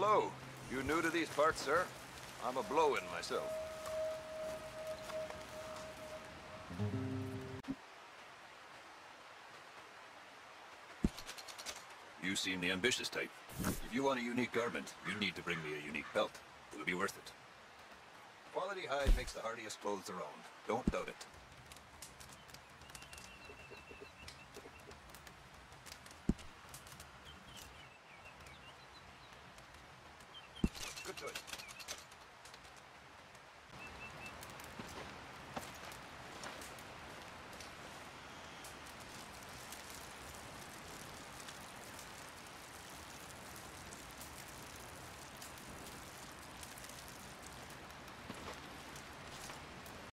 So, you new to these parts, sir? I'm a blow-in myself. You seem the ambitious type. If you want a unique garment, you need to bring me a unique belt. It'll be worth it. Quality hide makes the hardiest clothes around. Don't doubt it.